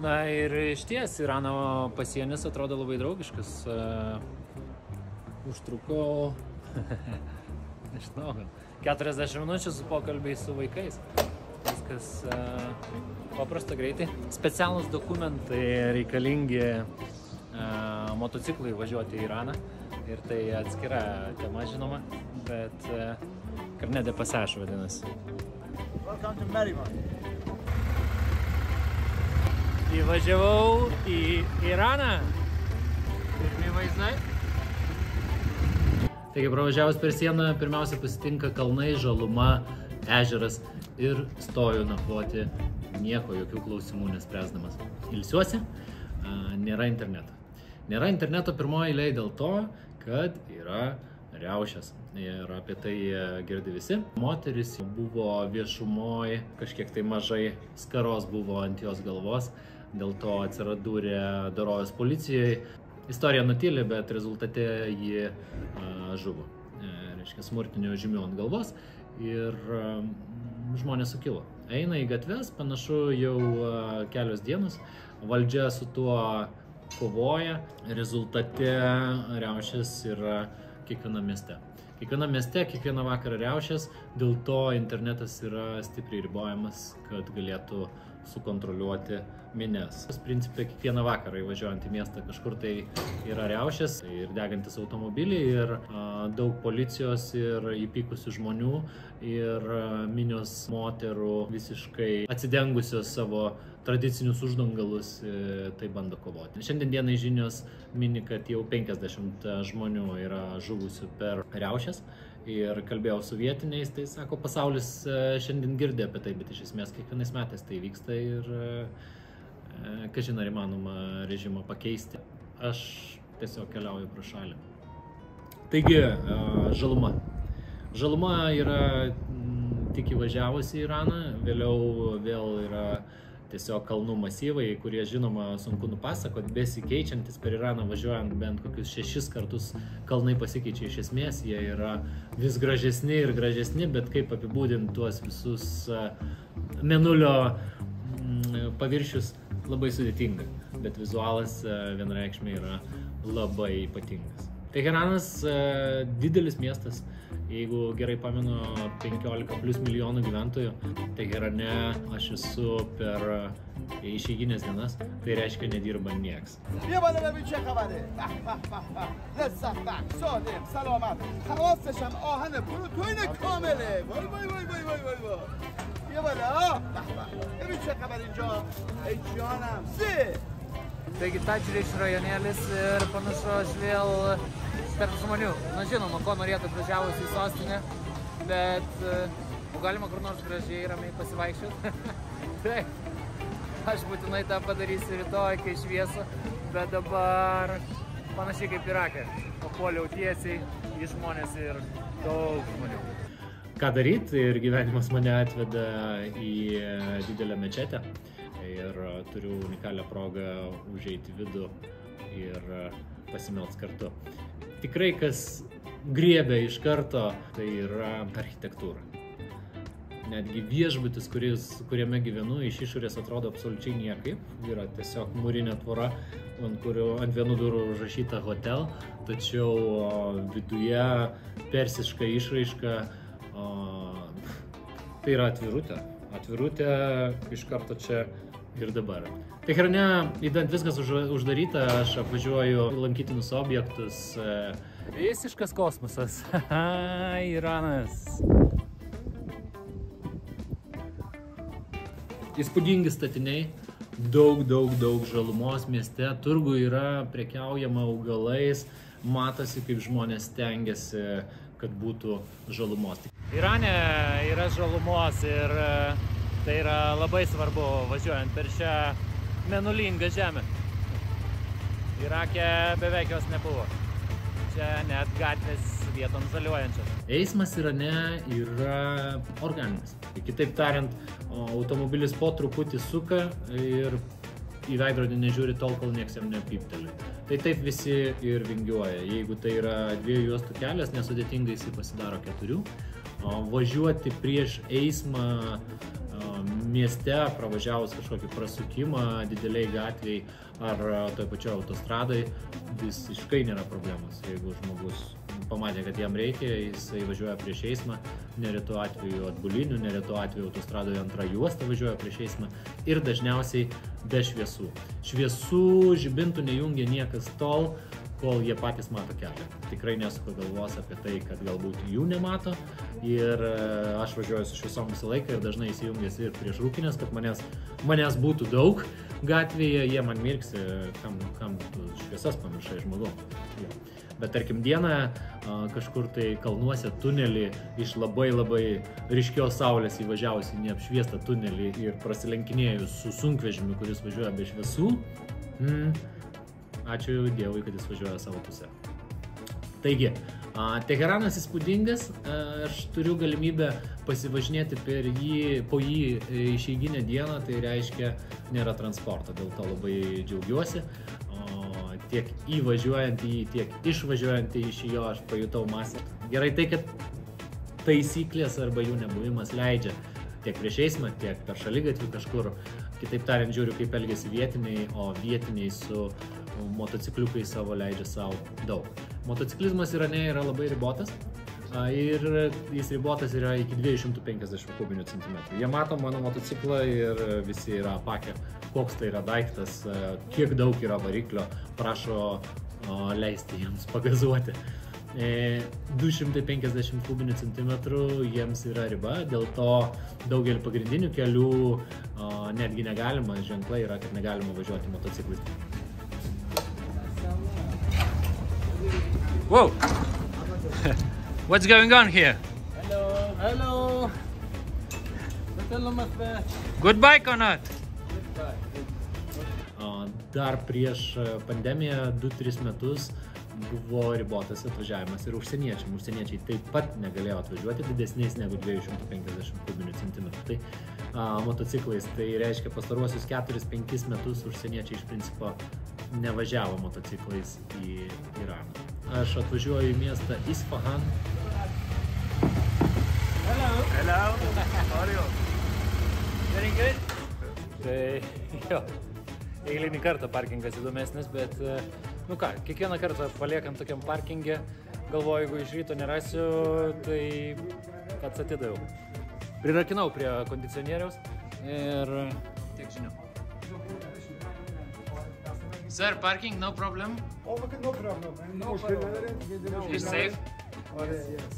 Na ir išties, Irano pasienis atrodo labai draugiškas. Užtruko, nežinau, 40 minučių su pokalbiais su vaikais. Viskas paprasta greitai. Specialūs dokumentai reikalingi motociklui važiuoti į Iraną. Ir tai atskira tema, žinoma, bet Carnet de Passage vadinasi. Welcome to Merriman. Įvažiavau į Iraną. Pirmi vaizdai. Taigi, pravažiavus per sieną, pirmiausia pasitinka kalnai, žaluma, ežeras ir stoju nakvoti, nieko, jokių klausimų nespręsdamas. Ilsiuosi, nėra interneto. Nėra interneto pirmoji eilėje dėl to, kad yra riaušės. Ir apie tai girdi visi. Moteris buvo viešumoj, kažkiek tai mažai skaros buvo ant jos galvos, dėl to atsiradūrė Dorovės policijai. Istorija nutyli, bet rezultate ji žuvo. Reiškia, smurtinių žymių ant galvos ir žmonės sukilo. Eina į gatves, panašu jau kelios dienos. Valdžia su tuo kovoja. Rezultate riaušės yra kiekvienam mieste. Kiekvienam mieste, kiekvieną vakarą riaušės, dėl to internetas yra stipriai ribojamas, kad galėtų sukontroliuoti minias. Principė, kiekvieną vakarą įvažiuojant į miestą kažkur tai yra riaušės ir degantis automobiliai ir daug policijos ir įpykusių žmonių ir minios moterų visiškai atsidengusios savo tradicinius uždangalus, tai bando kovoti. Šiandien dienai žinios mini, kad jau 50 žmonių yra žuvusių per riaušės. Ir kalbėjau su vietiniais, tai sako, pasaulis šiandien girdė apie tai, bet iš esmės kiekvienais metais tai vyksta ir kažin ar įmanoma režimą pakeisti. Aš tiesiog keliauju pro šalį. Taigi, žaluma. Žaluma yra tik įvažiavusi į Iraną, vėliau vėl yra tiesiog kalnų masyvai, kurie žinoma sunku nupasakot, besikeičiantis per Iraną važiuojant bent kokius 6 kartus kalnai pasikeičia iš esmės, jie yra vis gražesni ir gražesni, bet kaip apibūdinti tuos visus mėnulio paviršius labai sudėtinga, bet vizualas vienareikšmiai yra labai ypatingas. Teheranas didelis miestas, jeigu gerai pamenu, 15+ milijonų gyventojų. Teherane aš esu per išeiginės dienas, tai reiškia nedirba nieks. Taigi Tadžriš rajonėlis ir panašu aš vėl tarp žmonių. Na žinoma, ko norėtų atvažiavus į sostinę, bet galima kur nors gražiai ramiai pasivaikščioti. Taip, aš būtinai tą padarysiu rytoj, kai šviesa, bet dabar panašiai kaip Irake. Papuoliau tiesiai į žmonės ir daug žmonių. Ką daryti, ir gyvenimas mane atveda į didelę mečetę. Ir turiu unikalią progą užeiti vidų ir pasimelst kartu. Tikrai, kas griebia iš karto, tai yra architektūra. Netgi viešbutis, kuriame gyvenu, iš išorės atrodo absoliučiai niekaip. Yra tiesiog mūrinė tvora, ant vienų durų užrašyta hotel, tačiau viduje persiška išraiška. Tai yra atvirutė. Atvirutė iš karto čia ir dabar. Teherane, įdant viskas uždaryta, aš apvažiuoju lankytinus objektus. Visiškas kosmosas. Iranas. Įspūdingi statiniai, daug žalumos mieste, turgų yra prekiaujama augalais, matosi, kaip žmonės stengiasi, kad būtų žalumos. Irane yra žalumos ir tai yra labai svarbu važiuojant per šią mėnulingą žemę. Irake beveik jos nebuvo. Čia net gatvės vietom žaliuojančios. Eismas Irane yra organinis. Kitaip tariant, automobilis po truputį suka ir į veidrodį nežiūri tol, kol nieks jam nepypteli. Tai taip visi ir vingiuoja. Jeigu tai yra 2 juostų kelias, nesudėtingai jis pasidaro 4. Važiuoti prieš eismą mieste, pravažiavus kažkokį prasukimą dideliai gatviai ar toj pačioj autostradai, visiškai nėra problemos. Jeigu žmogus pamatė, kad jam reikia, jisai važiuoja prieš eismą, neretu atveju atbulinių, neretu atveju autostradoje antra juosta važiuoja prieš eismą ir dažniausiai be šviesų. Šviesų žibintų nejungia niekas tol, kol jie patys mato kelią. Tikrai nesuka galvos apie tai, kad galbūt jų nemato ir aš važiuoju su šviesom visą laiką ir dažnai įsijungęs ir prieš rūkinės, kad manęs būtų daug gatvėje, jie man mirksi, kam tu šviesas pamiršai žmogau. Bet tarkim dieną kažkur tai kalnuose tunelį iš labai ryškios saulės įvažiavus į neapšviestą tunelį ir prasilenkinėjus su sunkvežimiu, kuris važiuoja be šviesų, ačiū Dievui, kad jis važiuoja savo pusę. Taigi, Teheranas įspūdingas, aš turiu galimybę pasivažinėti po jį išeiginę dieną, tai reiškia nėra transporto, dėl to labai džiaugiuosi. Tiek įvažiuojant į jį, tiek išvažiuojant iš jo aš pajutau masę. Gerai tai, kad taisyklės arba jų nebuvimas leidžia tiek prieš eismą, tiek per šaligatvį kažkur. Kitaip tariant, žiūriu, kaip elgiasi vietiniai, o vietiniai su motocikliukai savo leidžia savo daug. Motociklizmas Irane yra labai ribotas ir jis ribotas yra iki 250 kubinių centimetrų. Jie mato mano motociklą ir visi yra apakę, koks tai yra daiktas, kiek daug yra variklio, prašo leisti jiems pagazuoti. 250 kubinių centimetrų jiems yra riba, dėl to daugelį pagrindinių kelių netgi negalima, ženklai yra, kad negalima važiuoti motociklais. Whoa! What's going on here? Hello. Good bike or not? Dar prieš pandemiją 2-3 metus buvo ribotas atvažiavimas ir užsieniečiam. Užsieniečiai taip pat negalėjo atvažiuoti didesniais negu 250 kubinių centimetrų. Tai motociklais, tai reiškia pastaruosius 4-5 metus užsieniečiai iš principo nevažiavo motociklais į Iraną. Aš atvažiuoju į miestą Isfahan. Hello. How are you? Very good. Tai jo, eilinį kartą parkingas įdomesnis, bet nu ką, kiekvieną kartą paliekant tokiam parkingė, galvoju, jeigu iš ryto nerasiu, tai pats atidaviau. Prirakinau prie kondicionieriaus ir tiek žinių. Sir, parking, no problem? Oh, no problem. No problem. Is safe? Yes.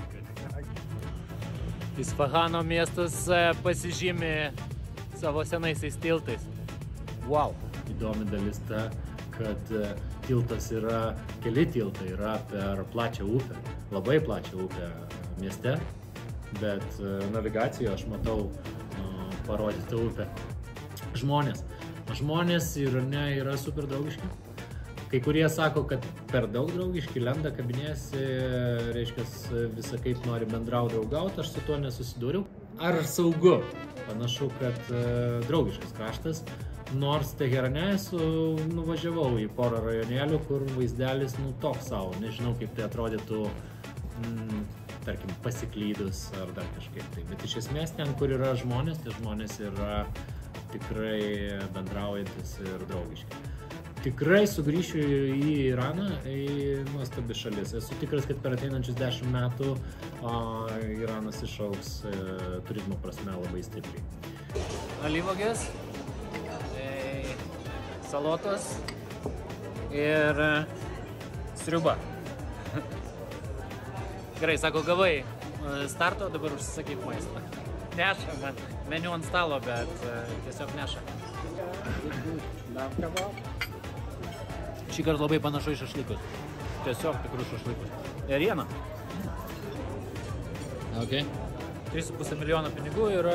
Isfahano miestas pasižymi savo senaisiais tiltais. Wow! Įdomi dalis ta, kad tiltas yra, keli tiltai yra per plačią upę, labai plačią upę mieste, bet navigacijoje aš matau parodytą upę. Žmonės Irane yra super draugiški. Kai kurie sako, kad per daug draugiški, lenda, kabinėsi, reiškia, visą kaip nori bendrauti, draugauti, aš su tuo nesusidūriau. Ar saugu? Panašu, kad draugiškas kraštas, nors Teherane nuvažiavau į porą rajonėlių, kur vaizdelis toks savo, nežinau kaip tai atrodytų, tarkim, pasiklydus ar dar kažkaip tai. Bet iš esmės ten, kur yra žmonės, tai žmonės yra tikrai bendraujantis ir draugiški. Tikrai sugrįšiu į Iraną, į nuostabi šalis. Esu tikras, kad per ateinančius 10 metų Iranas išaugs turizmo prasme labai stipriai. Alyvuogės, salotos ir sriuba. Gerai, sako, gavai starto, dabar užsisakyk maistą. Neša man meniu ant stalo, bet tiesiog neša. Šį kartą labai panašu į šašlykus. Tiesiog tikrus šašlykus. Ėriena. Okay. 3,5 milijono pinigų yra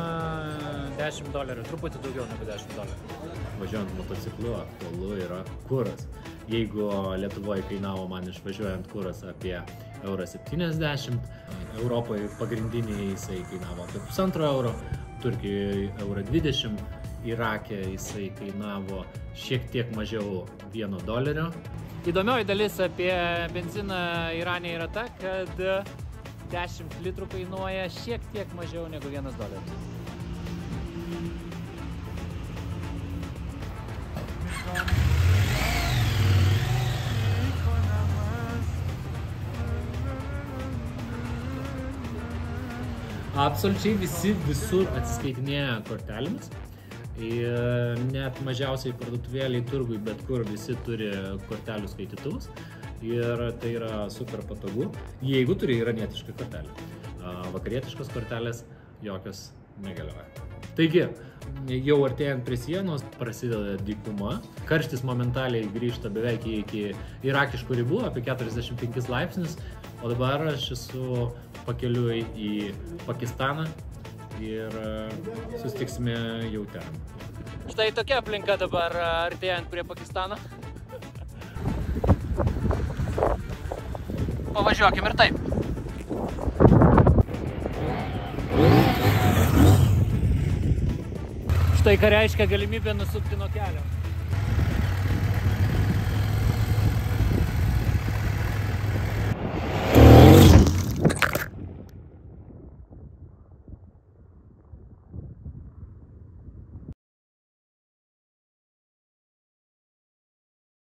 $10, truputį daugiau negu $10. Važiuojant motociklu aktualu yra kuras. Jeigu Lietuvoje kainavo man išvažiuojant kuras apie €70, Europoje pagrindiniai jisai kainavo apie €1,5, Turkijoje €20, Irake jisai kainavo šiek tiek mažiau $1. Įdomioji dalis apie benziną Irane yra ta, kad 10 litrų kainuoja šiek tiek mažiau negu $1. Absoliučiai visi visur atsiskaitinėja kortelėmis. Ir net mažiausiai parduotuvėliai, turgui, bet kur visi turi kortelių skaitytuvus. Ir tai yra super patogu, jeigu turi iranietišką kortelę. Vakarietiškos kortelės jokios negalioja. Taigi, jau artėjant prie sienos prasideda dykuma. Karštis momentaliai grįžta beveik iki irakiškų ribų, apie 45 laipsnius. O dabar aš esu pakeliui į Pakistaną ir susitiksime jau ten. Štai tokia aplinka dabar artėjant prie Pakistano. Pavažiuokim ir taip. Štai ką reiškia galimybė nusukti nuo kelio.